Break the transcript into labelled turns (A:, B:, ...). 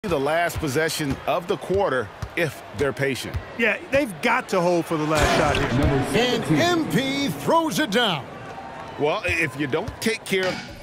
A: The last possession of the quarter if they're patient.
B: Yeah, they've got to hold for the last shot here.
C: And MP throws it down.
A: Well, if you don't take care of